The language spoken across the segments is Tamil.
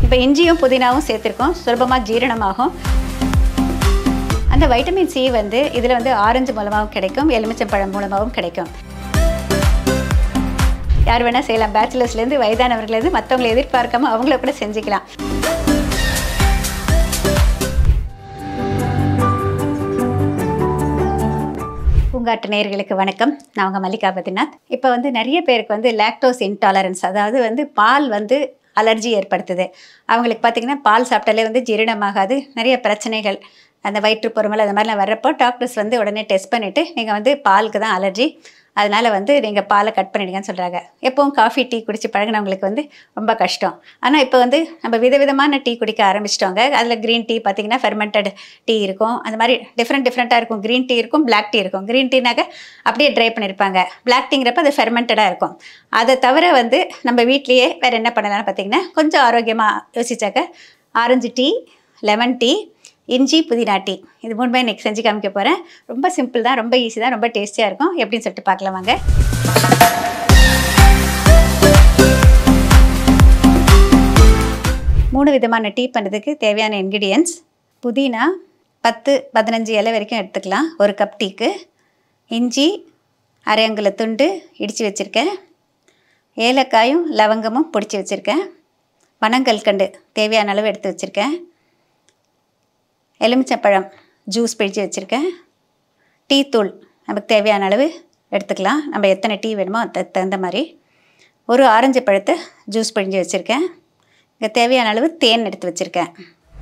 இப்போ இஞ்சியும் புதினாவும் சேர்த்துருக்கோம், சுலபமாக ஜீரணமாகும். அந்த வைட்டமின் சி வந்து இதில் வந்து ஆரஞ்சு மூலமாகவும் கிடைக்கும், எலுமிச்சம்பழம் மூலமாகவும் கிடைக்கும். யார் வேணால் செய்யலாம், பேச்சுலர்ஸ்லேருந்து வயதானவர்களேருந்து மற்றவங்களை எதிர்பார்க்காம அவங்கள கூட செஞ்சுக்கலாம். பூங்காற்று நேயர்களுக்கு வணக்கம். நான் உங்கள் மல்லிகா பத்ரிநாத். இப்போ வந்து நிறைய பேருக்கு வந்து லாக்டோஸ் இன்டாலரன்ஸ், அதாவது வந்து பால் வந்து அலர்ஜி ஏற்படுத்துது. அவங்களுக்கு பார்த்திங்கன்னா பால் சாப்பிட்டாலே வந்து ஜீரணமாகாது, நிறைய பிரச்சனைகள், அந்த வயிற்று பொறுமல் அது மாதிரிலாம் வர்றப்போ டாக்டர்ஸ் வந்து உடனே டெஸ்ட் பண்ணிவிட்டு நீங்கள் வந்து பாலுக்கு தான் அலர்ஜி, அதனால் வந்து நீங்கள் பாலை கட் பண்ணிடுங்கன்னு சொல்கிறாங்க. எப்போவும் காஃபி டீ குடித்து பழகினவங்களுக்கு வந்து ரொம்ப கஷ்டம். ஆனால் இப்போ வந்து நம்ம விதவிதமான டீ குடிக்க ஆரம்பிச்சிட்டோங்க. அதில் க்ரீன் டீ பார்த்திங்கன்னா ஃபெர்மெண்டட் டீ இருக்கும், அந்த மாதிரி டிஃப்ரெண்ட்டாக இருக்கும். க்ரீன் டீ இருக்கும், பிளாக் டீ இருக்கும். க்ரீன் டீனாக்க அப்படியே ட்ரை பண்ணியிருப்பாங்க, பிளாக் டீங்கிறப்ப அது ஃபெர்மெண்டடாக இருக்கும். அதை தவிர வந்து நம்ம வீட்லேயே வேறு என்ன பண்ணலாம்னு பார்த்திங்கன்னா, கொஞ்சம் ஆரோக்கியமாக யோசிச்சாக்க ஆரஞ்சு டீ, லெமன் டீ, இஞ்சி புதினா டீ, இது மூணுமே இன்றைக்கி செஞ்சு காமிக்க போகிறேன். ரொம்ப சிம்பிள் தான், ரொம்ப ஈஸி தான், ரொம்ப டேஸ்டியாக இருக்கும். எப்படின்னு சொல்லிட்டு பார்க்கலாம் வாங்க. மூணு விதமான டீ பண்ணுறதுக்கு தேவையான இன்க்ரீடியன்ட்ஸ்: புதினா 10-15 இலை வரைக்கும் எடுத்துக்கலாம் ஒரு கப் டீக்கு. இஞ்சி அரை அங்குல துண்டு இடித்து வச்சுருக்கேன். ஏலக்காயும் லவங்கமும் பொடிச்சு வச்சுருக்கேன். பனங்கல்கண்டு தேவையான அளவு எடுத்து வச்சுருக்கேன். எலுமிச்சப்பழம் ஜூஸ் பிடிச்சி வச்சுருக்கேன். டீ தூள் நமக்கு தேவையான அளவு எடுத்துக்கலாம், நம்ம எத்தனை டீ வேணுமோ அதுக்கு தகுந்த மாதிரி. ஒரு ஆரஞ்சு பழத்தை ஜூஸ் பிழிஞ்சு வச்சுருக்கேன். இங்கே தேவையான அளவு தேன் எடுத்து வச்சுருக்கேன்.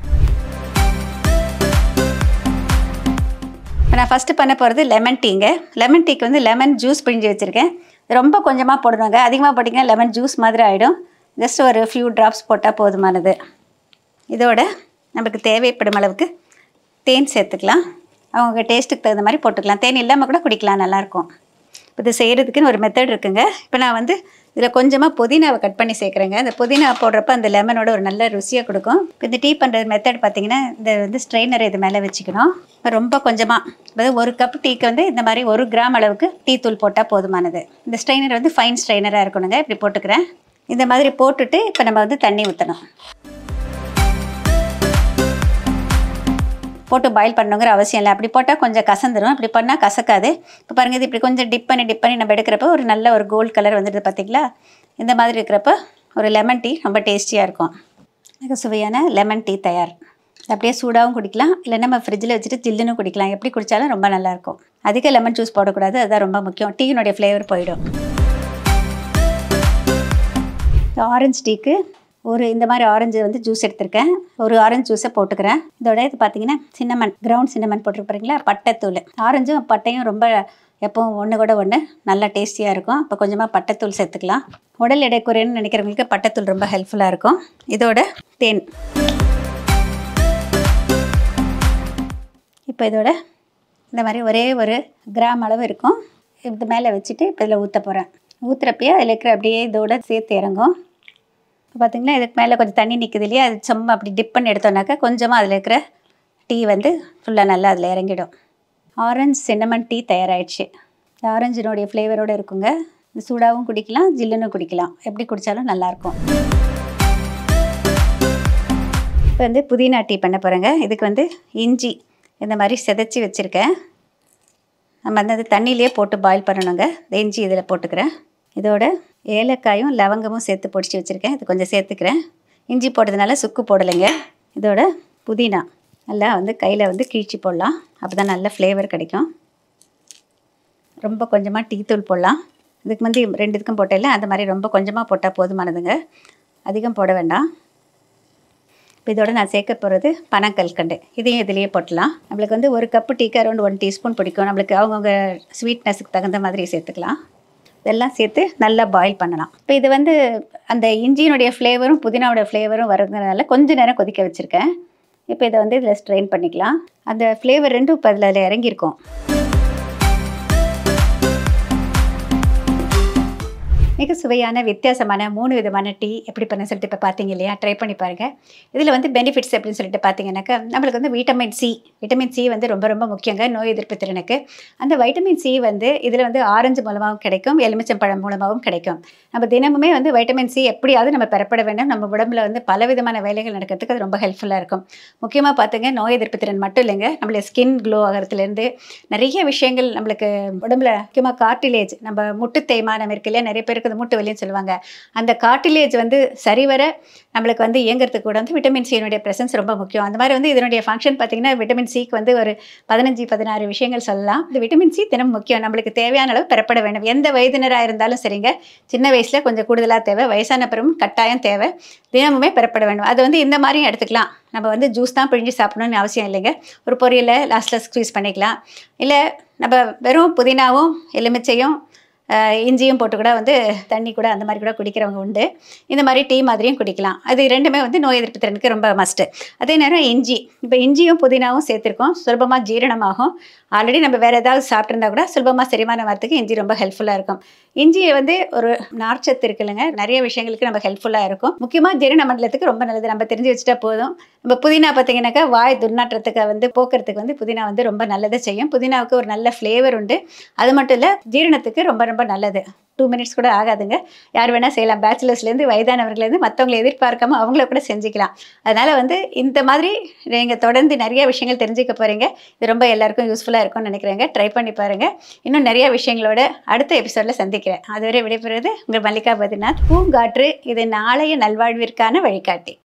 இப்போ நான் ஃபஸ்ட்டு பண்ண போகிறது லெமன் டீங்க. லெமன் டீக்கு வந்து லெமன் ஜூஸ் பிழிஞ்சு வச்சுருக்கேன். ரொம்ப கொஞ்சமாக போடணுங்க, அதிகமாக போட்டிங்கன்னா லெமன் ஜூஸ் மாதிரி ஆகிடும். ஜஸ்ட் ஒரு ஃபியூ ட்ராப்ஸ் போட்டால் போதுமானது. இதோட நமக்கு தேவைப்படும் அளவுக்கு தேன் சேர்த்துக்கலாம். அவங்க டேஸ்ட்டுக்கு தகுந்த மாதிரி போட்டுக்கலாம். தேன் இல்லாமல் கூட குடிக்கலாம், நல்லாயிருக்கும். இப்போ இது செய்கிறதுக்குன்னு ஒரு மெத்தட் இருக்குங்க. இப்போ நான் வந்து இதில் கொஞ்சமாக புதினாவை கட் பண்ணி சேர்க்குறேங்க. இந்த புதினா போடுறப்ப அந்த லெமனோட ஒரு நல்ல ருசியாக கொடுக்கும். இப்போ இந்த டீ பண்ணுற மெத்தட் பார்த்திங்கன்னா, இந்த வந்து ஸ்ட்ரெயினரை இது மேலே வச்சுக்கணும். ரொம்ப கொஞ்சமாக, அதாவது ஒரு கப் டீக்கு வந்து இந்த மாதிரி 1 கிராம் அளவுக்கு டீ தூள் போட்டால் போதுமானது. இந்த ஸ்ட்ரெயினர் வந்து ஃபைன் ஸ்ட்ரெயினராக இருக்கணுங்க. இப்படி போட்டுக்கிறேன். இந்த மாதிரி போட்டுட்டு இப்போ நம்ம வந்து தண்ணி ஊற்றணும். போட்டு பாயில் பண்ணணுங்கிற அவசியம் இல்லை. அப்படி போட்டால் கொஞ்சம் கசந்துடும், இப்படி பண்ணால் கசக்காது. இப்போ பாருங்கள், இது இப்படி கொஞ்சம் டிப் பண்ணி நம்ம எடுக்கிறப்ப ஒரு நல்ல ஒரு கோல்டு கலர் வந்துடுது பார்த்திங்களா. இந்த மாதிரி இருக்கிறப்ப ஒரு லெமன் டீ ரொம்ப டேஸ்டியாக இருக்கும். மிக சுவையான லெமன் டீ தயார். அப்படியே சூடாகவும் குடிக்கலாம், இல்லை நம்ம ஃப்ரிட்ஜில் வச்சுட்டு ஜில்லுன்னு குடிக்கலாம். எப்படி குடித்தாலும் ரொம்ப நல்லாயிருக்கும். அதிக லெமன் ஜூஸ் போடக்கூடாது, அதுதான் ரொம்ப முக்கியம். டீயினுடைய ஃப்ளேவர் போயிடும். ஆரஞ்சு டீக்கு ஒரு இந்த மாதிரி ஆரஞ்சு வந்து ஜூஸ் எடுத்திருக்கேன். ஒரு ஆரஞ்சு ஜூஸை போட்டுக்கிறேன். இதோட இது பார்த்தீங்கன்னா சின்னமன், கிரவுண்ட் சின்னமன் போட்டுருப்பீங்களா, பட்டைத்தூள். ஆரஞ்சும் பட்டையும் ரொம்ப எப்பவும் ஒன்று கூட ஒன்று நல்லா டேஸ்டியாக இருக்கும். இப்போ கொஞ்சமாக பட்டைத்தூள் சேர்த்துக்கலாம். உடல் எடை குறையணும்னு நினைக்கிறவங்களுக்கு பட்டைத்தூள் ரொம்ப ஹெல்ப்ஃபுல்லாக இருக்கும். இதோட தேன். இப்போ இதோட இந்த மாதிரி ஒரே 1 கிராம் அளவு இருக்கும். இது மேலே வச்சுட்டு இப்போ இதில் ஊற்ற போகிறேன். ஊற்றுறப்பயே அதில் இருக்கிற அப்படியே இதோட சேர்த்து இறங்கும். இப்போ பார்த்திங்கன்னா இதுக்கு மேலே கொஞ்சம் தண்ணி நிற்குது இல்லையா, அது சும்மா அப்படி டிப் பண்ணி எடுத்தோன்னாக்கா கொஞ்சமாக அதில் இருக்கிற டீ வந்து ஃபுல்லாக நல்லா அதில் இறங்கிடும். ஆரஞ்சு சின்னமன் டீ தயாராகிடுச்சு. இந்த ஆரஞ்சினுடைய ஃப்ளேவரோடு இருக்குங்க. இது சூடாகவும் குடிக்கலாம், ஜில்லுன்னு குடிக்கலாம், எப்படி குடித்தாலும் நல்லாயிருக்கும். இப்போ வந்து புதினா டீ பண்ண போகிறேங்க. இதுக்கு வந்து இஞ்சி இந்த மாதிரி செதைச்சி வச்சுருக்கேன். நம்ம வந்து அது தண்ணியிலே போட்டு பாயில் பண்ணணுங்க. இந்த இஞ்சி இதில் போட்டுக்கிறேன். இதோட ஏலக்காயும் லவங்கமும் சேர்த்து பொடிச்சு வச்சுருக்கேன். இது கொஞ்சம் சேர்த்துக்கிறேன். இஞ்சி போட்டதுனால சுக்கு போடலைங்க. இதோட புதினா நல்லா வந்து கையில் வந்து கிழிச்சி போடலாம், அப்போ தான் நல்ல ஃப்ளேவர் கிடைக்கும். ரொம்ப கொஞ்சமாக டீ தூள் போடலாம். இதுக்கு வந்து 2 இதுக்கும் போட்டதில்ல, அந்த மாதிரி ரொம்ப கொஞ்சமாக போட்டால் போதுமானதுங்க, அதிகம் போட வேண்டாம். இப்போ இதோட நான் சேர்க்க போகிறது பனங்கல்கண்டு. இதையும் இதிலேயே போட்டலாம். நம்மளுக்கு வந்து ஒரு கப்பு டீக்கு அரௌண்ட் 1 டீஸ்பூன் பிடிக்கும். நம்மளுக்கு அவங்கவுங்க ஸ்வீட்னஸுக்கு தகுந்த மாதிரி சேர்த்துக்கலாம். இதெல்லாம் சேர்த்து நல்லா பாயில் பண்ணலாம். இப்போ இது வந்து அந்த இஞ்சியினுடைய ஃப்ளேவரும் புதினாவோட ஃப்ளேவரும் வரதுனால கொஞ்சம் நேரம் கொதிக்க வச்சுருக்கேன். இப்போ இதை வந்து இதில் ஸ்ட்ரெயின் பண்ணிக்கலாம். அந்த ஃப்ளேவர் ரெண்டும் இப்போ அதில் இறங்கியிருக்கும். மிக சுவையான வித்தியாசமான 3 விதமான டீ எப்படி பண்ண சொல்லிட்டு இப்போ பார்த்தீங்க இல்லையா? ட்ரை பண்ணி பாருங்கள். இதில் வந்து பெனிஃபிட்ஸ் அப்படின்னு சொல்லிட்டு பார்த்தீங்கன்னாக்கா, நம்மளுக்கு வந்து விட்டமின் சி வந்து ரொம்ப ரொம்ப முக்கியங்க நோய் எதிர்ப்பு திறனுக்கு. அந்த வைட்டமின் சி வந்து இதில் வந்து ஆரஞ்சு மூலமாகவும் கிடைக்கும், எலுமிச்சம்பழம் மூலமாகவும் கிடைக்கும். நம்ம தினமுமே வந்து வைட்டமின் சி எப்படியாவது நம்ம பெறப்பட வேண்டும். நம்ம உடம்புல வந்து பலவிதமான வேலைகள் நடக்கிறதுக்கு அது ரொம்ப ஹெல்ப்ஃபுல்லாக இருக்கும். முக்கியமாக பார்த்துங்க, நோய் எதிர்ப்பு திறன் மட்டும் இல்லைங்க, நம்மள ஸ்கின் க்ளோ ஆகிறதுலேருந்து நிறைய விஷயங்கள் நம்மளுக்கு உடம்புல முக்கியமாக கார்டிலேஜ், நம்ம முட்டு தேய்மானம் இருக்கு இல்லையா, நிறைய பேருக்கு அந்த மூட்டு வலின்னு சொல்லுவாங்க. அந்த கார்டிலேஜ் வந்து சரிவர நம்மளுக்கு வந்து இயங்குறதுக்கு கூட வந்து விட்டமின் சியினுடைய ப்ரெசன்ஸ் ரொம்ப முக்கியம். அந்த மாதிரி வந்து இதனுடைய ஃபங்க்ஷன் பார்த்தீங்கன்னா, விட்டமின் சிக்கு வந்து ஒரு 15-16 விஷயங்கள் சொல்லலாம். இந்த விட்டமின் சி தினம் முக்கியம். நம்மளுக்கு தேவையான அளவு பெறப்பட வேண்டும். எந்த வயதினராக இருந்தாலும் சரிங்க, சின்ன வயசில் கொஞ்சம் கூடுதலாக தேவை, வயசான பிறகும் கட்டாயம் தேவை, தினமுமே பெறப்பட வேண்டும். அது வந்து இந்த மாதிரியும் எடுத்துக்கலாம். நம்ம வந்து ஜூஸ் தான் பிழிஞ்சு சாப்பிடணும்னு அவசியம் இல்லைங்க. ஒரு பொரியலை லாஸ்ட்டில் ஸ்க்வீஸ் பண்ணிக்கலாம். இல்லை நம்ம வெறும் புதினாவும் எலுமிச்சையும் இஞ்சியும் போட்டு கூட வந்து தண்ணி கூட அந்த மாதிரி கூட குடிக்கிறவங்க உண்டு. இந்த மாதிரி டீ மாதிரியும் குடிக்கலாம். அது ரெண்டுமே வந்து நோய் எதிர்ப்பு திறனுக்கு ரொம்ப மஸ்ட்டு. அதே நேரம் இஞ்சி, இப்போ இஞ்சியும் புதினாவும் சேர்த்துருக்கோம், சுலபமாக ஜீரணமாகும். ஆல்ரெடி நம்ம வேறு ஏதாவது சாப்பிட்ருந்தா கூட சுலபமாக செரிமானம் வரத்துக்கு இஞ்சி ரொம்ப ஹெல்ப்ஃபுல்லாக இருக்கும். இஞ்சியை வந்து ஒரு நார்ச்சத்து இருக்குல்லைங்க, நிறைய விஷயங்களுக்கு நம்ம ஹெல்ப்ஃபுல்லாக இருக்கும். முக்கியமாக ஜீரண மண்டலத்துக்கு ரொம்ப நல்லது. நம்ம தெரிஞ்சு வச்சுட்டா போதும். நம்ம புதினா பார்த்தீங்கன்னாக்கா வாய் துர்நாற்றத்துக்கு வந்து போக்குறதுக்கு வந்து புதினா வந்து ரொம்ப நல்லதை செய்யும். புதினாவுக்கு ஒரு நல்ல ஃப்ளேவர் உண்டு. அது மட்டும் இல்லை, ஜீரணத்துக்கு ரொம்ப ரொம்ப நல்லது. 2 மினிட்ஸ் கூட ஆகாதுங்க. யார் வேணால் செய்யலாம். பேச்சுலர்ஸ்லேருந்து வயதானவர்களேருந்து மற்றவங்களை எதிர்பார்க்காம அவங்கள கூட செஞ்சுக்கலாம். அதனால் வந்து இந்த மாதிரி நீங்கள் தொடர்ந்து நிறைய விஷயங்கள் தெரிஞ்சுக்க போகிறீங்க. இது ரொம்ப எல்லாருக்கும் யூஸ்ஃபுல்லாக இருக்கும்னு நினைக்கிறேங்க. ட்ரை பண்ணி பாருங்கள். இன்னும் நிறைய விஷயங்களோட அடுத்த எபிசோடில் சந்திக்கிறேன். அதுவரை விடைபெறுவது உங்கள் மல்லிகா பத்ரிநாத். பூங்காற்று இது நாளைய நல்வாழ்விற்கான வழிகாட்டி.